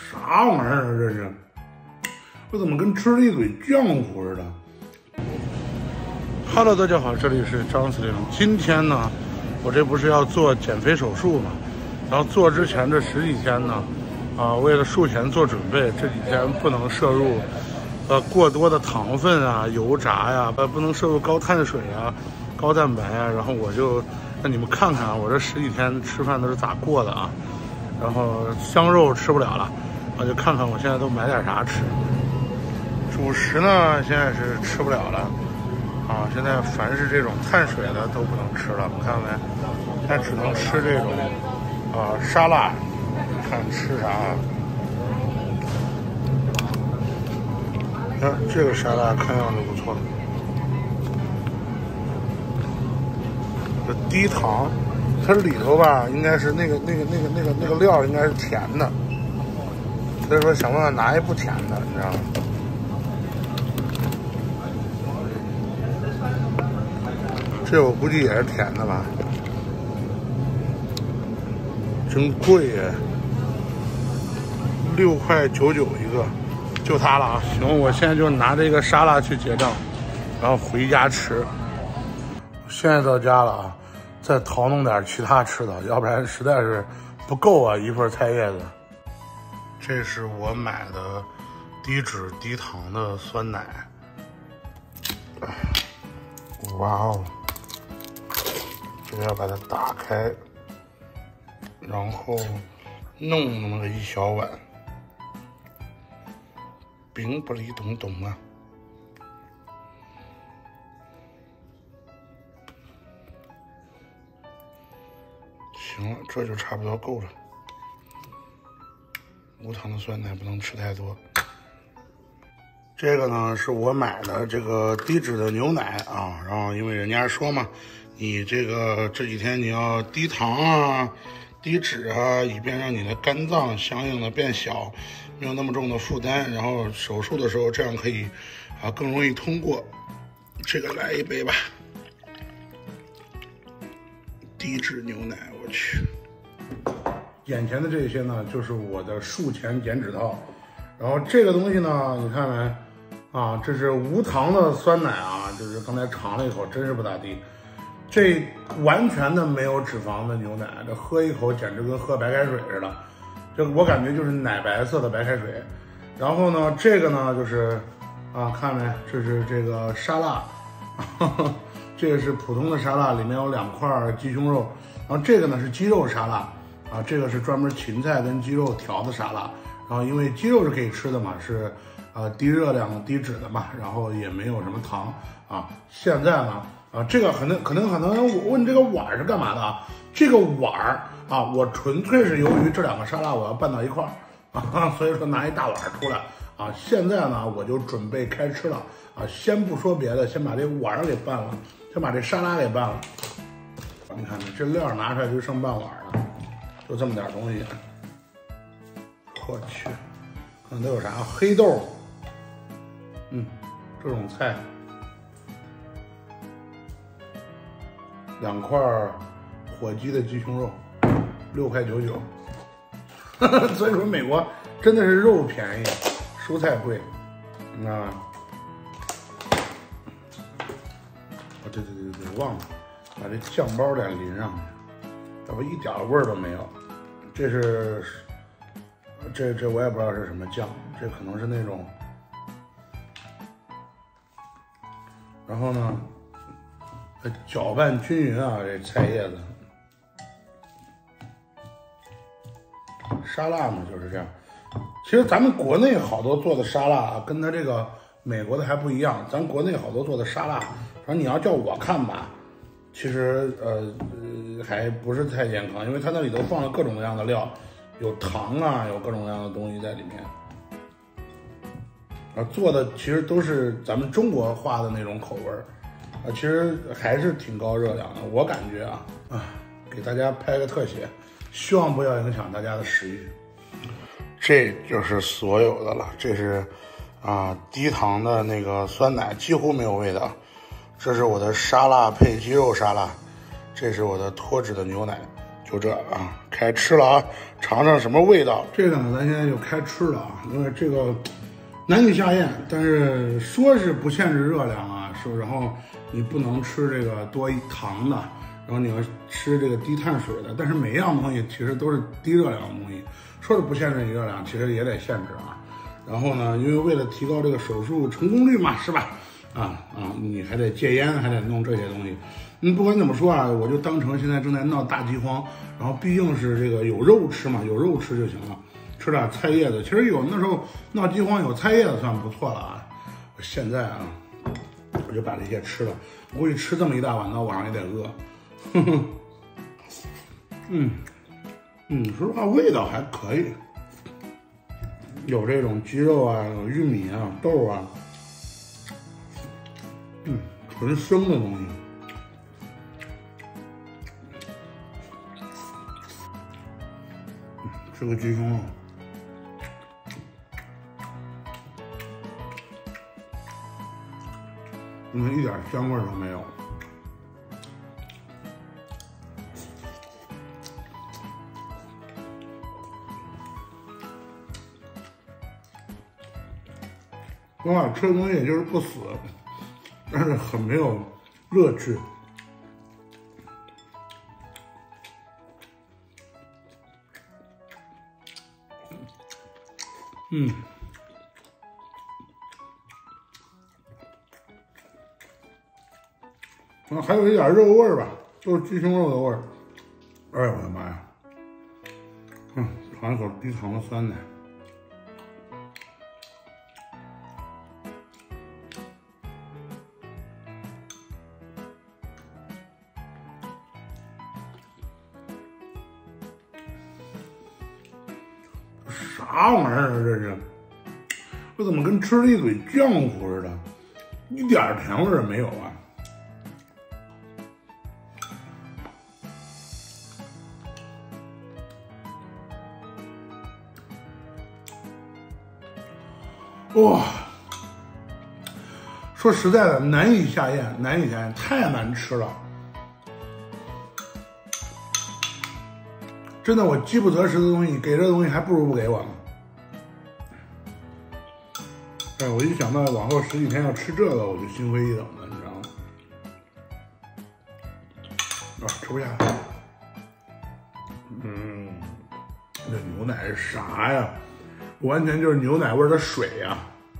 啥玩意儿啊？这是，这怎么跟吃了一嘴浆糊似的 ？Hello， 大家好，这里是张司令。今天呢，我这不是要做减肥手术嘛？然后做之前这10几天呢，为了术前做准备，这几天不能摄入过多的糖分啊、油炸呀，不能摄入高碳水啊、高蛋白啊。然后我就让你们看看我这10几天吃饭都是咋过的啊。然后香肉吃不了了，我就看看我现在都买点啥吃。主食呢，现在是吃不了了啊！现在凡是这种碳水的都不能吃了，你看没？现在只能吃这种沙拉，看吃啥啊？这个沙拉看样子不错，这低糖。它里头吧，应该是那个料应该是甜的，所以说想办法拿一不甜的，你知道吗？这我估计也是甜的吧，真贵耶，6块99一个，就它了啊！行，我现在就拿这个沙拉去结账，然后回家吃。现在到家了啊。再淘弄点其他吃的，要不然实在是不够啊！一份菜叶子。这是我买的低脂低糖的酸奶。哇哦！这个要把它打开，然后弄那么个一小碗，冰不离咚咚啊！行了，这就差不多够了。无糖的酸奶不能吃太多。这个呢是我买的这个低脂的牛奶啊，然后因为人家说嘛，你这几天你要低糖啊、低脂啊，以便让你的肝脏相应的变小，没有那么重的负担，然后手术的时候这样可以更容易通过。这个来一杯吧。低脂牛奶，我去！眼前的这些呢，就是我的术前减脂套。然后这个东西呢，你看没？啊，这是无糖的酸奶啊，就是刚才尝了一口，真是不咋地。这完全的没有脂肪的牛奶，这喝一口简直跟喝白开水似的。这我感觉就是奶白色的白开水。然后呢，这个呢就是看没？这是这个沙拉。这个是普通的沙拉，里面有2块鸡胸肉，然后这个呢是鸡肉沙拉啊，这个是专门芹菜跟鸡肉调的沙拉，然后因为鸡肉是可以吃的嘛，是低热量低脂的嘛，然后也没有什么糖啊。现在呢这个可能我问这个碗是干嘛的啊？这个碗我纯粹是由于这2个沙拉我要拌到一块儿所以说拿一大碗出来啊。现在呢我就准备开吃了先不说别的，先把这碗给拌了。先把这沙拉给拌了，你看这料拿出来就剩半碗了，就这么点东西。我去，看都有啥？黑豆，这种菜，2块火鸡的鸡胸肉，6块99。所以说美国真的是肉便宜，蔬菜贵，你知道吗？对，忘了把这酱包得淋上去，要不一点味儿都没有。这是这我也不知道是什么酱，这可能是那种。然后呢，搅拌均匀啊，这菜叶子。沙拉嘛就是这样。其实咱们国内好多做的沙拉跟它这个美国的还不一样，咱国内好多做的沙拉。反正你要叫我看吧，其实还不是太健康，因为它那里头放了各种各样的料，有糖啊，有各种各样的东西在里面。做的其实都是咱们中国化的那种口味儿，其实还是挺高热量的。我感觉给大家拍个特写，希望不要影响大家的食欲。这就是所有的了，这是低糖的那个酸奶，几乎没有味道。这是我的沙拉配鸡肉沙拉，这是我的脱脂的牛奶， 就这啊，开吃了啊，尝尝什么味道。这个呢，咱现在就开吃了啊，因为这个难以下咽，但是说是不限制热量啊，说然后你不能吃这个多糖的，然后你要吃这个低碳水的，但是每样东西其实都是低热量的东西，说是不限制你热量，其实也得限制啊。然后呢，因为为了提高这个手术成功率嘛，是吧？你还得戒烟，还得弄这些东西。不管怎么说啊，我就当成现在正在闹大饥荒，然后毕竟是这个有肉吃嘛，有肉吃就行了，吃点菜叶子。其实那时候闹饥荒有菜叶子算不错了啊。现在啊，我就把这些吃了，我估计吃这么一大碗，到晚上也得饿。说实话味道还可以，有这种鸡肉啊，有玉米啊，豆啊，纯生的东西。吃个鸡胸肉，一点香味都没有。哇，吃的东西也就是不死，但是很没有乐趣。还有一点肉味儿吧，就是鸡胸肉的味儿。哎呀，我的妈呀！尝一口低糖的酸奶。啥玩意儿啊这是？这怎么跟吃了一嘴浆糊似的，一点甜味儿也没有啊！哇，说实在的，难以下咽，太难吃了。真的，我饥不择食的东西，给这东西还不如不给我呢。哎，我一想到往后10几天要吃这个，我就心灰意冷的，你知道吗？吃不下。这牛奶是啥呀？完全就是牛奶味的水呀！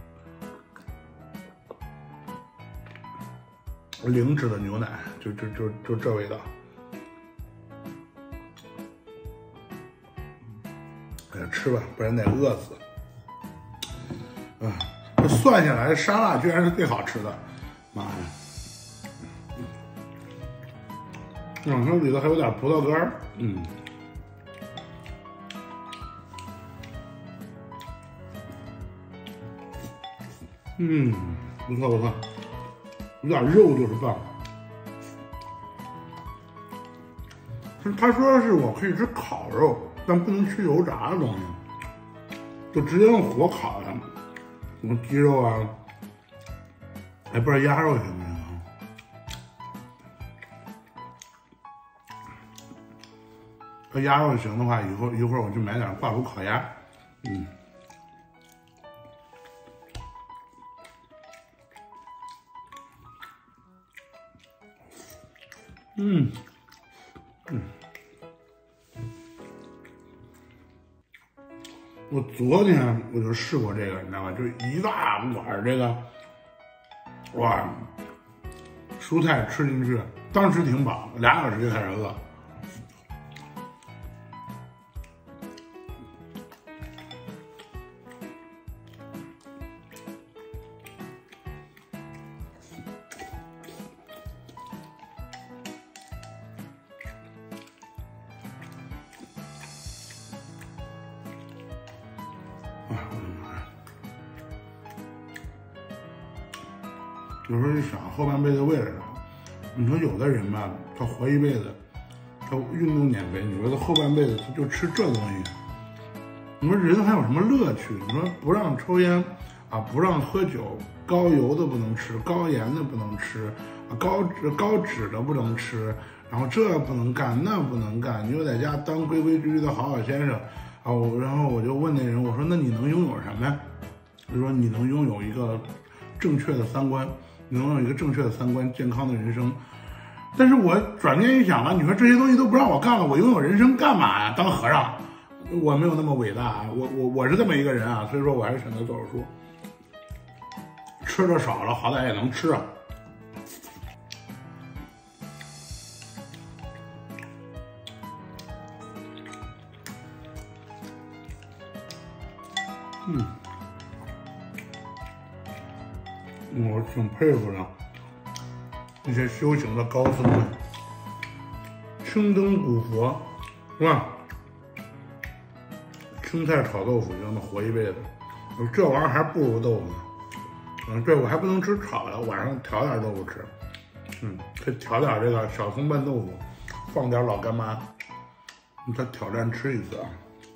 零脂的牛奶，就这味道。哎呀，吃吧，不然得饿死。这算下来，沙拉居然是最好吃的，妈呀！这里头还有点葡萄干儿，不错不错，有点肉就是棒。他说是我可以吃烤肉，但不能吃油炸的东西，就直接用火烤的，什么鸡肉啊，还不知道鸭肉行不行啊？要鸭肉行的话，一会儿我就买点挂炉烤鸭，我昨天我就试过这个，你知道吗？就一大碗这个，哇，蔬菜吃进去，当时挺饱，2小时就开始饿。有时候就想后半辈子为了啥？你说有的人吧，他活一辈子，他运动减肥，你说他后半辈子他就吃这东西，你说人还有什么乐趣？你说不让抽烟， 啊，不让喝酒，高油的不能吃，高盐的不能吃，高脂的不能吃，然后这不能干，那不能干，你就在家当规规矩矩的好先生啊。然后我就问那人，我说那你能拥有什么呀？他说你能拥有一个正确的三观，你能有一个正确的三观，健康的人生。但是我转念一想啊，你说这些东西都不让我干了，我拥有人生干嘛呀？当和尚，我没有那么伟大啊，我是这么一个人啊，所以说我还是选择做手术。吃的少了，好歹也能吃啊。我挺佩服的那些修行的高僧们，青灯古佛，是吧？青菜炒豆腐就那么活一辈子，这玩意儿还不如豆腐呢。对，我还不能吃炒的，晚上调点豆腐吃。可以调点这个小葱拌豆腐，放点老干妈，再挑战吃一次啊！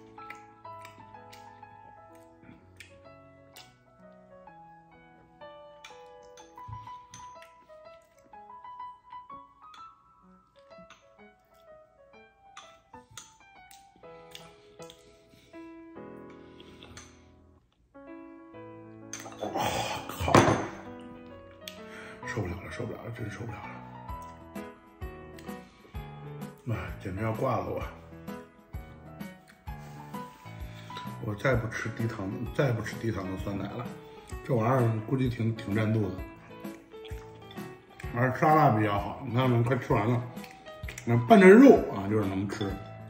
靠！受不了了，受不了了，真受不了了！简直要挂了我！我再不吃低糖的酸奶了，这玩意儿估计挺占肚子。而沙拉比较好，你看我们快吃完了，那拌着肉啊，就是能吃。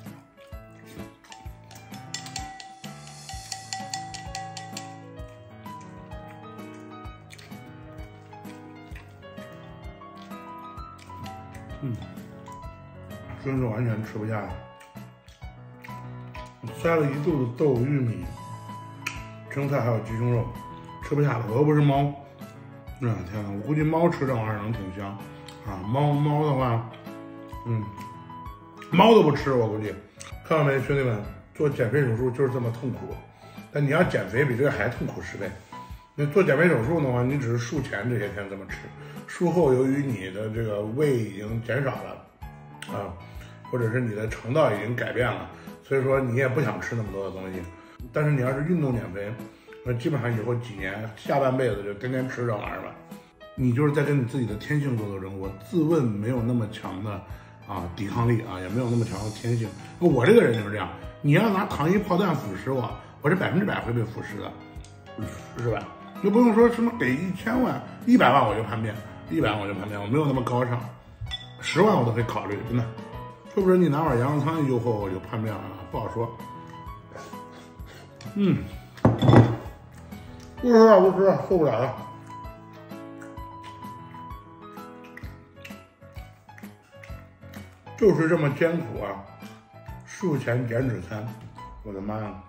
真是完全吃不下了，塞了一肚子豆腐、玉米、生菜还有鸡胸肉，吃不下了。我又不是猫，天哪！我估计猫吃这玩意儿能挺香啊。猫的话，猫都不吃，我估计。看到没，兄弟们，做减肥手术就是这么痛苦。但你要减肥，比这个还痛苦10倍。那做减肥手术的话，你只是术前这些天这么吃，术后由于你的这个胃已经减少了啊。或者是你的肠道已经改变了，所以说你也不想吃那么多的东西。但是你要是运动减肥，那基本上以后几年下半辈子就天天吃这玩意儿了。你就是在跟你自己的天性做斗争。我自问没有那么强的抵抗力啊，也没有那么强的天性。我这个人就是这样，你要拿糖衣炮弹腐蚀我是100%会被腐蚀的，是吧？你不用说什么给1000万、100万我就叛变，100万我就叛变，我没有那么高尚，10万我都会考虑，真的。是不是你拿碗羊肉汤一诱惑我就叛变了？不好说。不吃了，受不了了。就是这么艰苦啊！术前减脂餐，我的妈呀！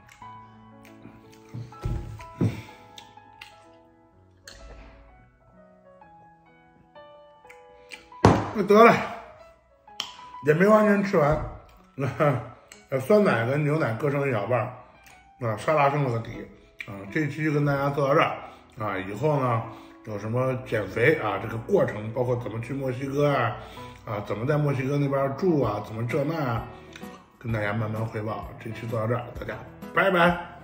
那得了。也没完全吃完，酸奶跟牛奶各剩一小半，沙拉剩了个底，这一期就跟大家做到这儿，以后呢有什么减肥这个过程，包括怎么去墨西哥怎么在墨西哥那边住怎么这那跟大家慢慢汇报。这期做到这儿，大家拜拜。